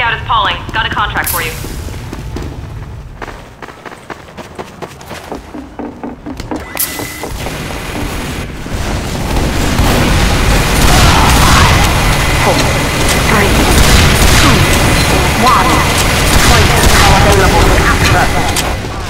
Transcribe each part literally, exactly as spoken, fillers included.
out is Pauling. Got a contract for you. Four, three, two, one. Choices now available to capture.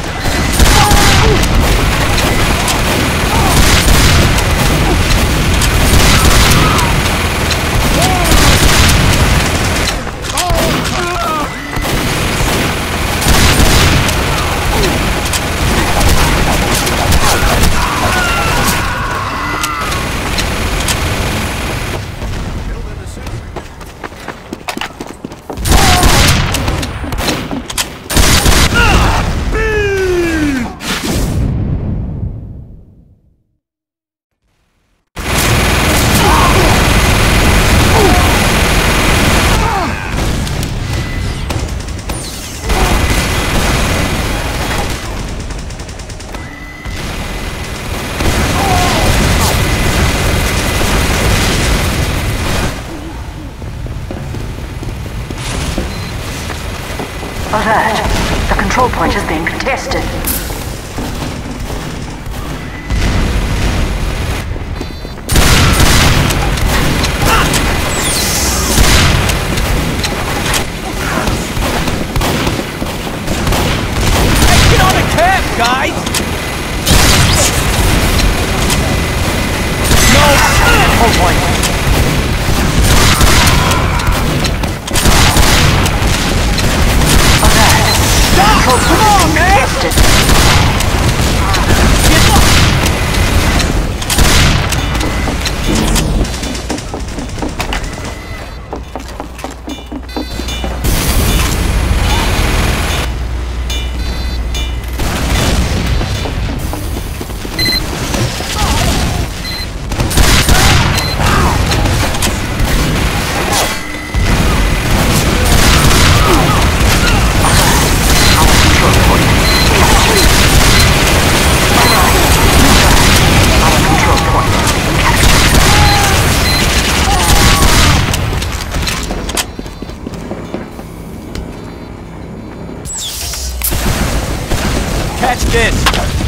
Alert! The control point is being contested. Hey, get on the cap, guys! No! Control point. Come on, man! Catch this!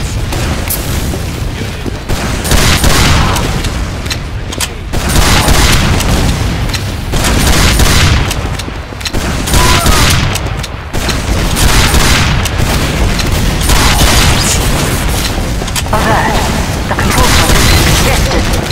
Alert! The control point is being contested.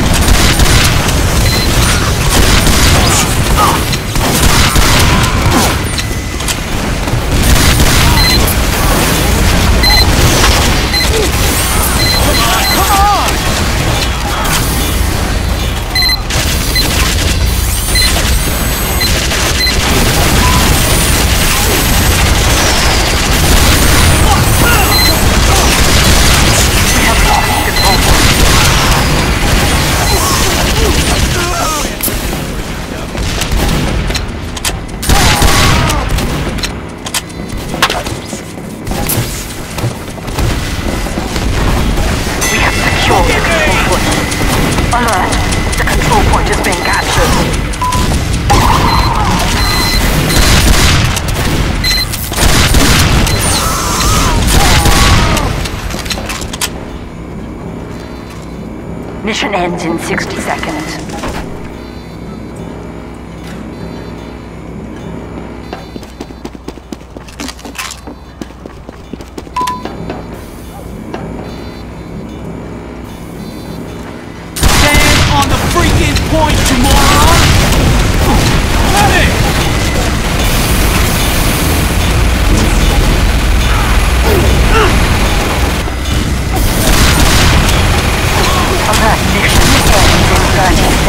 Alert! The control point is being captured. Mission ends in sixty seconds. On the freaking point, you moron! Ready! Alert, mission ends in thirty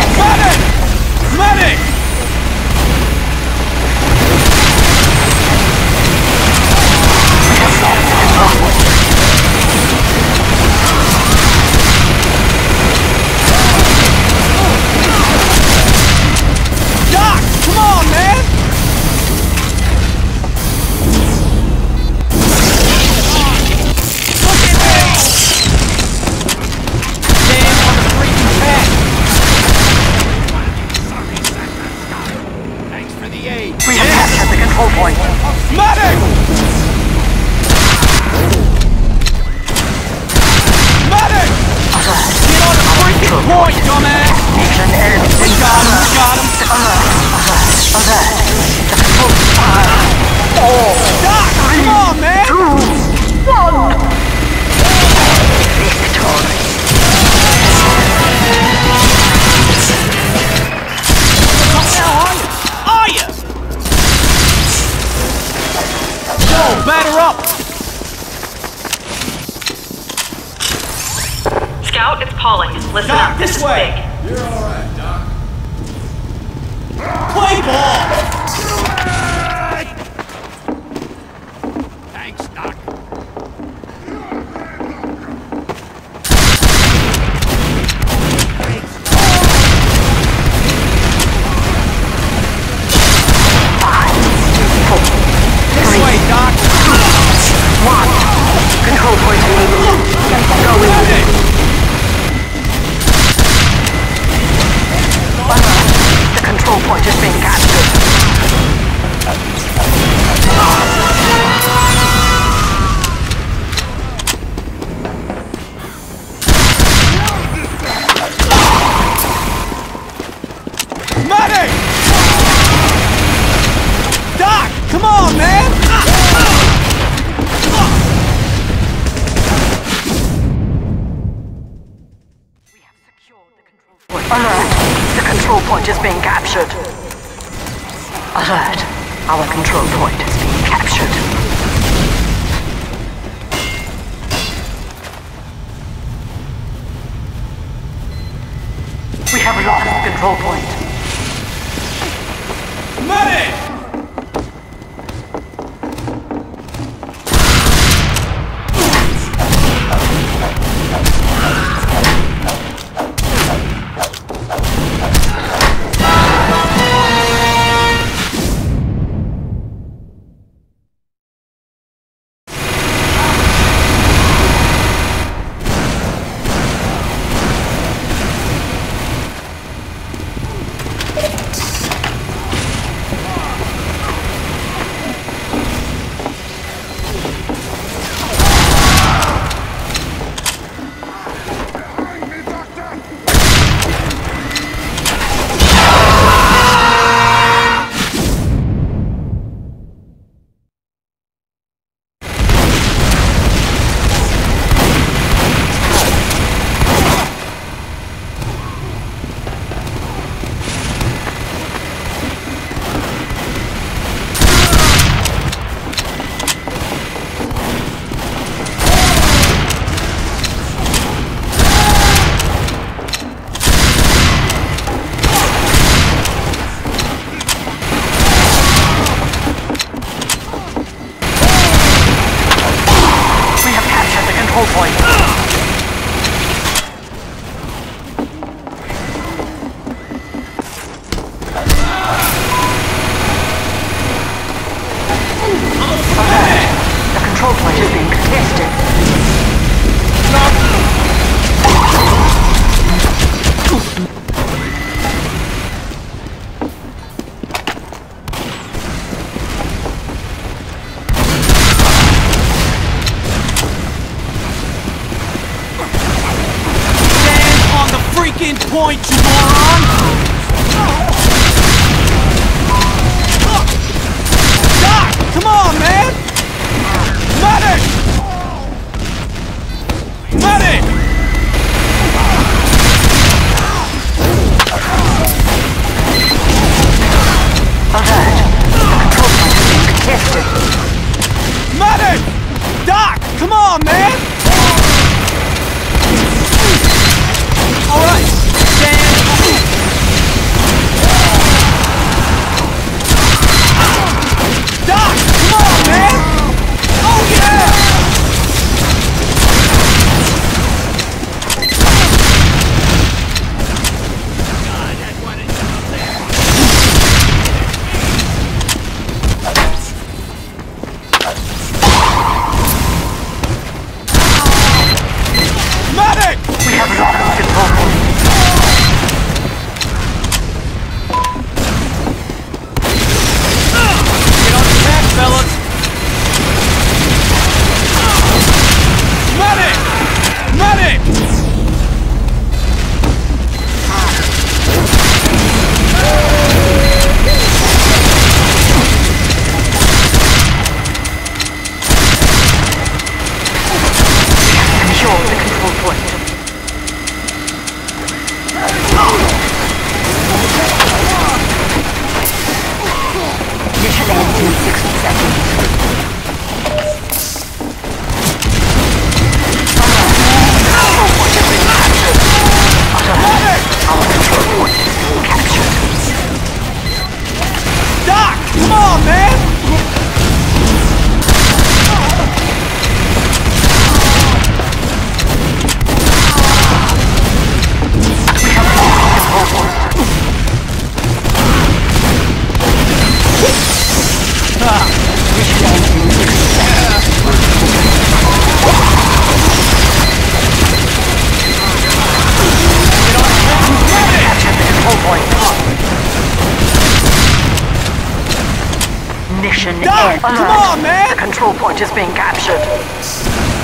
control point. Medic! Medic! Alert. Get on the freaking point, dumbass! Destination enemy. We got him, we got him! Alert. Alert. Alert. The control fire. Four. Doc, come on, man! Two. One. Victory. What the hell are you? Are you? Yo, batter up! Scout, it's Pauling. Listen Doc, up. this is way. big. You're all right, Doc. Play ball! Thanks, Doc. This way, Doc! One. Control point enabled. Go in. Medic! Alert. The control point is being captured. Medic! Doc, come on, man! Alert. The control point is being captured. Alert. Our control point is being captured. We have lost control point. Medic! point, you moron! Doc! Come on, man! Medic! Medic! Alert! Control point is being contested. Medic! Doc! Come on, man! Alright! Stand Mission ends in sixty seconds. Control point has been captured. Alert! Our control point is being captured. Doc! Come on, man! We have lost control point. Mission ends in sixty seconds. Captured the control point. Mission Doc, ends. come on, man! The control point is being captured.